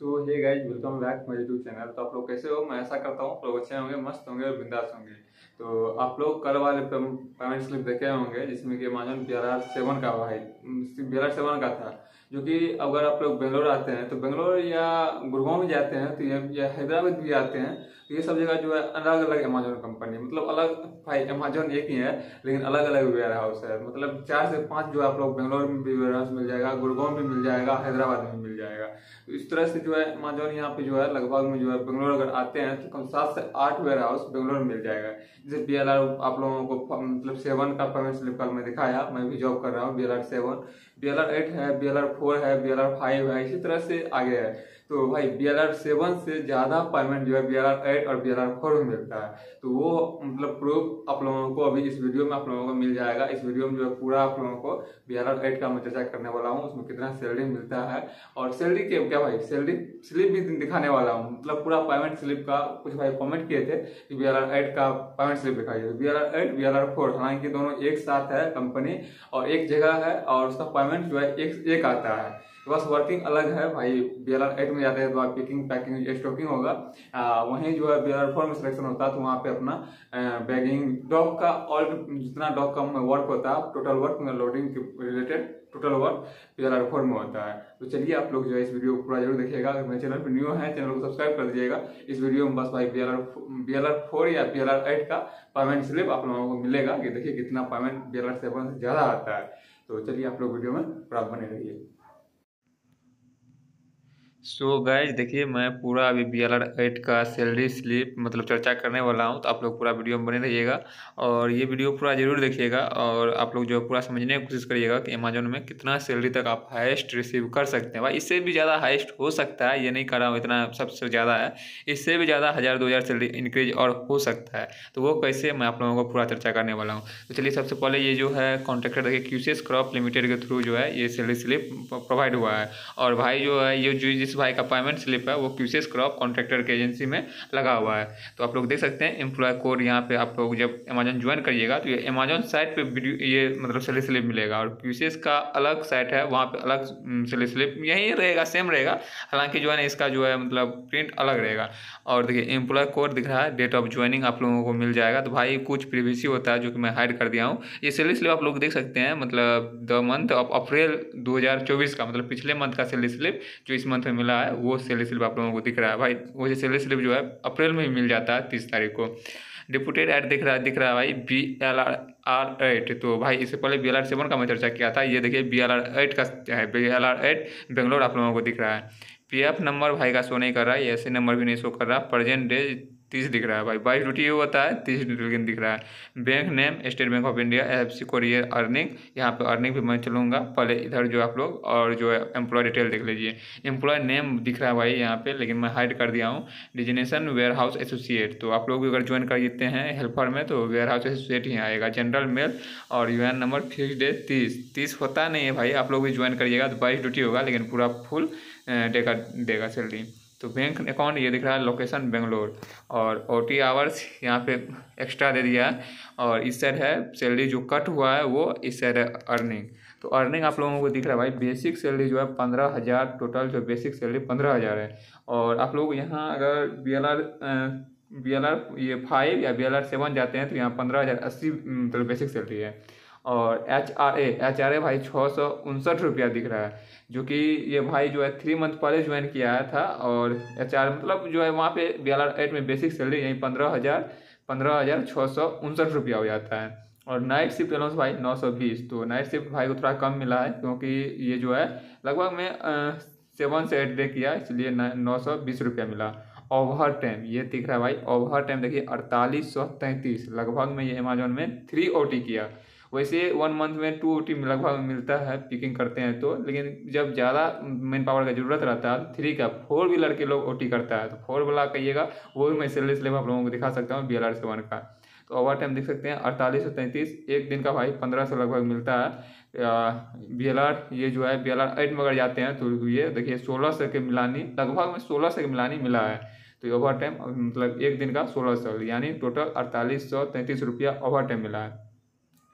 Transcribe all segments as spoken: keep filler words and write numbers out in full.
So hey guys, welcome back my YouTube channel. तो आप लोग कैसे हो? मैं ऐसा करता हूँ आप लोग अच्छे होंगे, मस्त होंगे और बिंदास होंगे। तो आप लोग कल वाले पेमेंट स्लिप देखे होंगे जिसमें कि Amazon B R R seven का भाई बी आर आर सेवन का था। जो कि अगर आप लोग बेंगलोर आते हैं तो बेंगलोर या गुड़गांव भी जाते हैं तो ये या हैदराबाद भी आते हैं तो ये सब जगह जो है अलग अलग अमेजन कंपनी, मतलब अलग भाई अमेजन एक ही है लेकिन अलग अलग वेयर हाउस है। मतलब चार से पांच जो आप लोग बेंगलोर में भी वेयर हाउस मिल जाएगा, गुड़गांव में मिल जाएगा, हैदराबाद में मिल जाएगा। तो इस तरह से जो है अमेजोन यहाँ पे जो है लगभग में जो है बेंगलोर अगर आते हैं तो कम सात से आठ वेयर हाउस बेंगलोर में मिल जाएगा। जैसे बी एल आर आप लोगों को मतलब सेवन का पेमेंट स्लिप कल मैं दिखाया, मैं भी जॉब कर रहा हूँ B L R seven, B L R eight है, बी एल आर फोर है, बी एल आर फाइव है, इसी तरह से आगे है। तो भाई बी एल आर सेवन से ज्यादा पेमेंट जो है बी एल आर एट और बी एल आर फोर में मिलता है। तो वो मतलब प्रूफ आप लोगों को अभी इस वीडियो में आप लोगों को मिल जाएगा। इस वीडियो में जो है पूरा आप लोगों को बी एल आर एट का मैं चर्चा करने वाला हूँ, उसमें कितना सैलरी मिलता है और सैलरी के क्या भाई सैलरी स्लिप भी दिखाने वाला हूँ। मतलब पूरा पेमेंट स्लिप का कुछ भाई कमेंट किए थे कि बी एल आर एट का पेमेंट स्लिप दिखाइए। B L R eight B L R four हालांकि दोनों एक साथ है कंपनी और एक जगह है और उसका पेमेंट जो है एक एक आता है, बस वर्किंग अलग है। भाई बी एल आर एट में जाते हैं तो पिकिंग पैकिंग स्टॉकिंग होगा, आ, वहीं जो है बी एल आर फोर में सिलेक्शन होता है तो वहाँ पे अपना बैगिंग डॉक का और जितना डॉक का वर्क होता है टोटल वर्क लोडिंग के related total work B L R four में होता है। तो चलिए आप लोग जो है इस वीडियो को पूरा जरूर देखिएगा। अगर मेरे चैनल पर न्यू है चैनल को सब्सक्राइब कर दीजिएगा। इस वीडियो में बस भाई B L R B L R four या बी एल आर एट का पेमेंट स्लिप आप लोगों को मिलेगा कि देखिए कितना payment B L R seven से ज्यादा आता है। तो चलिए आप लोग वीडियो में पूरा बने रहिए। सो so गाइज देखिए मैं पूरा अभी बी एल आर एट का सैलरी स्लिप मतलब चर्चा करने वाला हूँ, तो आप लोग पूरा वीडियो में बने रहिएगा और ये वीडियो पूरा जरूर देखिएगा और आप लोग जो पूरा समझने की कोशिश करिएगा कि अमेजोन में कितना सैलरी तक आप हाईएस्ट रिसीव कर सकते हैं। भाई इससे भी ज़्यादा हाईएस्ट हो सकता है, ये नहीं कर रहा हूँ इतना सबसे ज़्यादा है, इससे भी ज़्यादा हज़ार दो हज़ार सैलरी इंक्रीज और हो सकता है। तो वो कैसे मैं आप लोगों को पूरा चर्चा करने वाला हूँ। तो चलिए सबसे पहले ये जो है कॉन्ट्रैक्टर देखिए क्यूसीएस क्रॉप लिमिटेड के थ्रू जो है ये सैलरी स्लिप प्रोवाइड हुआ है और भाई जो है ये जो जिस भाई का पेमेंट स्लिप है वो क्यूसीएस क्रॉप कॉन्ट्रैक्टर के एजेंसी में लगा हुआ है। तो आप लोग देख सकते हैं एम्प्लॉय कोड यहाँ पे आप लोग जब अमेजन ज्वाइन करिएगा तो ये अमेजन साइट पे वीडियो ये मतलब सैलरी स्लिप मिलेगा और क्यूसीएस का अलग साइट है वहाँ पे अलग सैलरी स्लिप यही रहेगा, सेम रहेगा, हालांकि जो है ना इसका जो है मतलब प्रिंट अलग रहेगा। और देखिए एम्प्लॉय कोड दिख रहा है, डेट ऑफ ज्वाइनिंग आप लोगों को मिल जाएगा। तो भाई कुछ प्रीवियस होता है जो कि मैं हाइड कर दिया हूँ। ये सैलरी स्लिप आप लोग देख सकते हैं मतलब द मंथ ऑफ अप्रैल दो हज़ार चौबीस का मतलब पिछले मंथ का सैलरी स्लिप जो इस मंथ में मिला है वो सैलरी स्लिप आप लोगों को दिख रहा है। भाई वो जो सैलरी स्लिप जो है अप्रैल में ही मिल जाता है तीस तारीख को। डिप्यूटेड ऐड दिख रहा है दिख रहा है भाई B L R R eight. तो भाई इससे पहले बी एल आर सेवन का मैं चर्चा किया था, ये देखिए बी एल आर एट का है, B L R eight Bangalore आप लोगों को दिख रहा है। पी एफ नंबर भाई का शो नहीं कर रहा है, ऐसे नंबर भी नहीं शो कर रहा। प्रेजेंट डे तीस दिख रहा है भाई, बाईस ड्यूटी होता है तीस ड्यूटी दिख रहा है। Bank name state bank of India, F C courier earning, यहाँ पे अर्निंग भी मैं चलूँगा पहले इधर जो आप लोग और जो है एम्प्लॉय डिटेल देख लीजिए। एम्प्लॉय नेम दिख रहा है भाई यहाँ पे लेकिन मैं हाइड कर दिया हूँ। डिजिनेशन वेयर हाउस एसोसिएट, तो आप लोग भी अगर ज्वाइन कर देते हैं हेल्पर में तो वेयर हाउस एसोसिएट ही आएगा। जनरल मेल और U N number fix day तीस तीस होता नहीं है भाई, आप लोग भी ज्वाइन करिएगा तो बाईस ड्यूटी होगा लेकिन पूरा फुल देगा देगा सैलरी। तो बैंक अकाउंट ये दिख रहा है, लोकेशन बेंगलोर और ओ टी आवर्स यहाँ पे एक्स्ट्रा दे दिया है और इस साइड है सैलरी जो कट हुआ है वो इस साइड है अर्निंग। तो अर्निंग आप लोगों को दिख रहा है भाई बेसिक सैलरी जो है पंद्रह हज़ार, टोटल जो बेसिक सैलरी पंद्रह हज़ार है। और आप लोग यहाँ अगर B L R B L R ये फाइव या बी एल आर सेवन जाते हैं तो यहाँ पंद्रह हज़ार अस्सी मतलब बेसिक सैलरी है। और H R A H R A भाई छः सौ उनसठ रुपया दिख रहा है, जो कि ये भाई जो है थ्री मंथ पहले ज्वाइन किया था। और एच आर मतलब जो है वहाँ पे बी एल आर एट में बेसिक सैलरी यहीं पंद्रह हज़ार पंद्रह हज़ार छः सौ उनसठ रुपया हो जाता है। और नाइट शिफ्ट अलाउंस भाई नौ सौ बीस, तो नाइट शिफ्ट भाई को थोड़ा कम मिला है क्योंकि ये जो है लगभग में सेवन से एट डे किया इसलिए नौ सौ बीस रुपया मिला। ओवर टाइम ये दिख रहा है भाई, ओवर टाइम देखिए अड़तालीस सौ तैंतीस, लगभग में ये अमेजोन में थ्री ओ टी किया। वैसे वन मंथ में टू ओ टी लगभग मिलता है पिकिंग करते हैं तो, लेकिन जब ज़्यादा मैन पावर का जरूरत रहता है थ्री का फोर व्हीलर के लोग ओ टी करता है तो फोर वाला कहिएगा वो भी मैं सैलरी स्लिप आप लोगों को दिखा सकता हूँ बी एल आर सेवन का। तो ओवर टाइम देख सकते हैं अड़तालीस सौ तैंतीस, एक दिन का भाई पंद्रह सौ लगभग मिलता है। बी एल आर ये जो है बी एल आर एट में अगर जाते हैं तो ये देखिए सोलह सौ के मिलानी, लगभग में सोलह सौ के मिलानी मिला है। तो ओवर टाइम मतलब एक दिन का सोलह सौ यानी टोटल अड़तालीस सौ तैंतीस रुपया ओवर टाइम मिला है।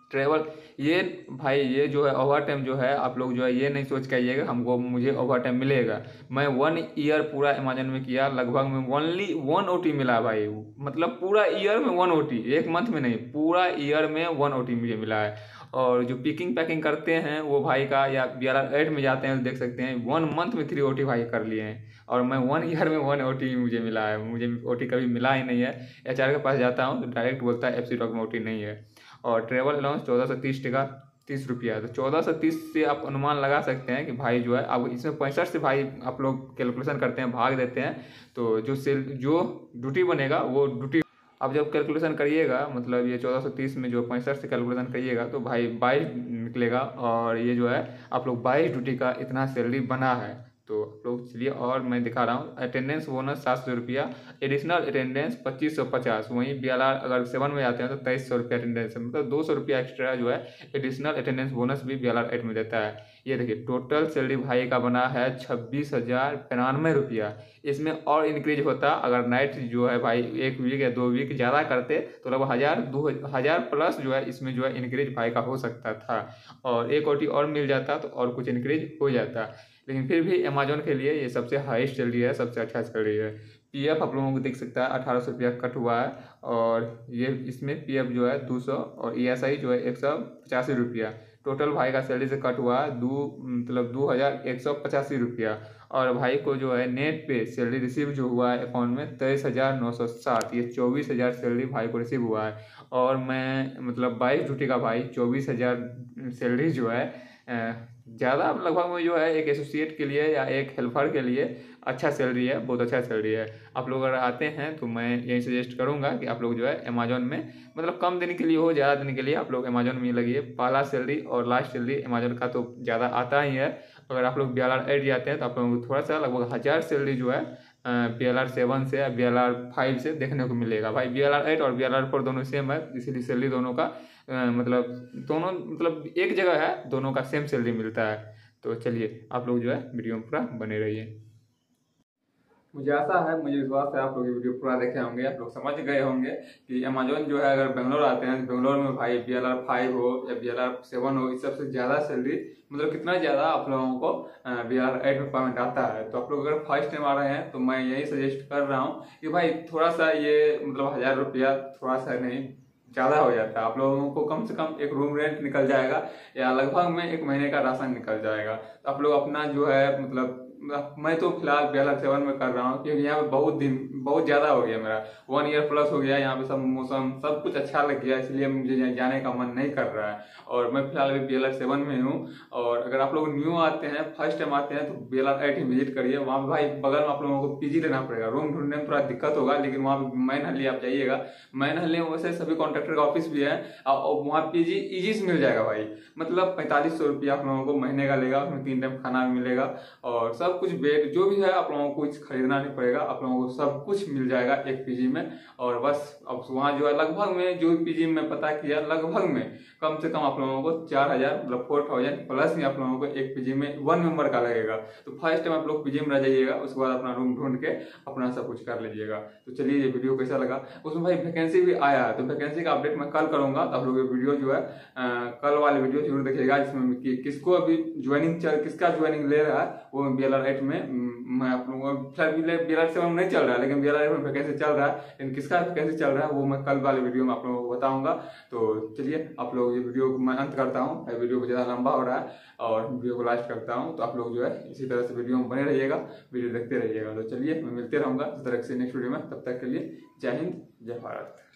ट्रेवल ये भाई ये जो है ओवर टाइम जो है आप लोग जो है ये नहीं सोच के आइएगा हमको मुझे ओवर टाइम मिलेगा। मैं वन ईयर पूरा अमेजन में किया, लगभग में ओनली वन ओटी मिला भाई। मतलब पूरा ईयर में वन ओटी, एक मंथ में नहीं, पूरा ईयर में वन ओटी मुझे मिला है। और जो पिकिंग पैकिंग करते हैं वो भाई का, या बी आर आर एट में जाते हैं तो देख सकते हैं वन मंथ में थ्री ओटी भाई कर लिए हैं। और मैं वन ईयर में वन ओटी मुझे मिला है, मुझे ओटी कभी मिला ही नहीं है। एच आर के पास जाता हूँ तो डायरेक्ट बोलता है एफ सी डॉक में ओटी नहीं है। और ट्रेवल अलाउंस चौदह सौ तीस टका तीस रुपया, तो चौदह सौ तीस से आप अनुमान लगा सकते हैं कि भाई जो है अब इसमें पैंसठ से भाई आप लोग कैलकुलेशन करते हैं, भाग देते हैं, तो जो सेल जो ड्यूटी बनेगा वो ड्यूटी अब जब कैलकुलेशन करिएगा, मतलब ये चौदह सौ तीस में जो पैंसठ से कैलकुलेशन करिएगा तो भाई बाईस निकलेगा। और ये जो है आप लोग बाईस ड्यूटी का इतना सैलरी बना है। तो आप लोग चलिए और मैं दिखा रहा हूँ। अटेंडेंस बोनस सात सौ रुपया, एडिशनल अटेंडेंस पच्चीस सौ पचास, वहीं बी एल आर अगर सेवन में जाते हैं तो तेईस सौ रुपया अटेंडेंस है, मतलब दो सौ रुपया एक्स्ट्रा जो है एडिशनल अटेंडेंस बोनस भी बी एल आर एट में देता है। ये देखिए टोटल सैलरी भाई का बना है छब्बीस हज़ार तिरानवे रुपया। इसमें और इंक्रीज होता अगर नाइट जो है भाई एक वीक या दो वीक ज़्यादा करते तो लगभग हज़ार दो हज़ार प्लस जो है इसमें जो है इंक्रीज भाई का हो सकता था, और एक ओटी और मिल जाता तो और कुछ इंक्रीज हो जाता। लेकिन फिर भी अमेजोन के लिए ये सबसे हाईएस्ट सैलरी है, सबसे अच्छा सैलरी है। पीएफ आप लोगों को दिख सकता है अठारह सौ रुपया कट हुआ है, और ये इसमें पीएफ जो है दो सौ, और ईएसआई जो है एक सौ पचासी रुपया। टोटल भाई का सैलरी से कट हुआ है दो मतलब दो हज़ार एक सौ पचासी रुपया। और भाई को जो है नेट पे सैलरी रिसीव जो हुआ है अकाउंट में तेईस हज़ार नौ सौ सात, ये चौबीस हज़ार सैलरी भाई को रिसीव हुआ है। और मैं मतलब बाईस ड्यूटी का भाई चौबीस हज़ार सैलरी जो है ज़्यादा लगभग में जो है एक एसोसिएट के लिए या एक हेल्पर के लिए अच्छा सैलरी है, बहुत अच्छा सैलरी है। आप लोग अगर आते हैं तो मैं यही सजेस्ट करूंगा कि आप लोग जो है अमेजोन में मतलब कम दिन के लिए हो, ज़्यादा दिन के लिए आप लोग अमेजोन में लगिए। पहला सैलरी और लास्ट सैलरी अमेजोन का तो ज़्यादा आता ही है। अगर आप लोग बी एल आर एट जाते हैं तो आप लोगों को थोड़ा सा लगभग हज़ार सैलरी जो है बी एल आर सेवन से या बी एल आर फाइव से देखने को मिलेगा। भाई बी एल आर एट और बी एल आर फोर दोनों सेम है, इसीलिए सैलरी दोनों का आ, मतलब दोनों मतलब एक जगह है, दोनों का सेम सैलरी मिलता है। तो चलिए आप लोग जो है वीडियो में पूरा बने रहिए। मुझे आशा है, मुझे विश्वास है आप लोग ये वीडियो पूरा देखे होंगे, आप लोग समझ गए होंगे कि अमेजोन जो है अगर बेंगलोर आते हैं तो बेंगलोर में भाई बी एल आर फाइव हो या बी एल आर सेवन हो, इस सबसे ज़्यादा सैलरी मतलब कितना ज़्यादा आप लोगों को बी एल आर एट में पेमेंट आता है। तो आप लोग अगर फर्स्ट टाइम आ रहे हैं तो मैं यही सजेस्ट कर रहा हूँ कि भाई थोड़ा सा ये मतलब हज़ार रुपया थोड़ा सा नहीं ज़्यादा हो जाता है। आप लोगों को कम से कम एक रूम रेंट निकल जाएगा या लगभग में एक महीने का राशन निकल जाएगा। तो आप लोग अपना जो है मतलब मैं तो फिलहाल बी एल आर सेवन में कर रहा हूँ क्योंकि यहाँ पे बहुत दिन बहुत ज़्यादा हो गया, मेरा वन ईयर प्लस हो गया। यहाँ पे सब मौसम सब कुछ अच्छा लग गया, इसलिए मुझे जाने का मन नहीं कर रहा है। और मैं फिलहाल अभी बी एल आर सेवन में हूँ। और अगर आप लोग न्यू आते हैं, फर्स्ट टाइम आते हैं तो बी एल आर एट ही विजिट करिए। वहाँ पे भाई बगल में आप लोगों को पीजी लेना पड़ेगा, रूम ढूंढने में थोड़ा दिक्कत होगा, लेकिन वहाँ पे मैन हल्ली आप जाइएगा, मैन हल्ली में वैसे सभी कॉन्ट्रैक्टर का ऑफिस भी है और वहाँ पीजी इजी से मिल जाएगा भाई। मतलब पैंतालीस सौ रुपया आप लोगों को महीने का लेगा, उसमें तीन टाइम खाना भी मिलेगा और सब कुछ बेड जो भी है आप लोगों को कुछ खरीदना नहीं पड़ेगा, आप लोगों को सब कुछ मिल जाएगा एक पीजी में। और बस अब वहाँ जो है लगभग में जो पीजी में पता किया लगभग में कम से कम आप लोगों को चार हजार मतलब फोर थाउजेंड प्लस ही आप लोगों को एक पीजी में वन मेंबर का लगेगा। तो फर्स्ट टाइम आप लोग पीजी में रह जाइएगा, उसके बाद अपना रूम ढूंढ के अपना सब कुछ कर लीजिएगा। तो चलिए ये वीडियो कैसा लगा, उसमें भाई वैकेंसी भी आया है तो वैकेंसी का अपडेट मैं कल करूंगा। तो आप लोग ये वीडियो जो है आ, कल वाले वीडियो जरूर देखिएगा, जिसमें कि, किसको अभी ज्वाइनिंग किसका ज्वाइनिंग ले रहा है वो बी एल आर एट में मैं आप लोगों को बी एल आर सेवन नहीं चल रहा है लेकिन बी एल आर एट में वैकेंसी चल रहा है, लेकिन किसका वैकेंसी चल रहा है वो मैं कल वाले वीडियो में आप लोगों को बताऊंगा। तो चलिए आप लोग ये वीडियो को मैं अंत करता हूँ, वीडियो को ज़्यादा लंबा हो रहा है और वीडियो को लास्ट करता हूँ। तो आप लोग जो है इसी तरह से वीडियो में बने रहिएगा, वीडियो देखते रहिएगा। तो चलिए मैं मिलते रहूँगा इस तरह से नेक्स्ट वीडियो में, तब तक के लिए जय हिंद जय भारत।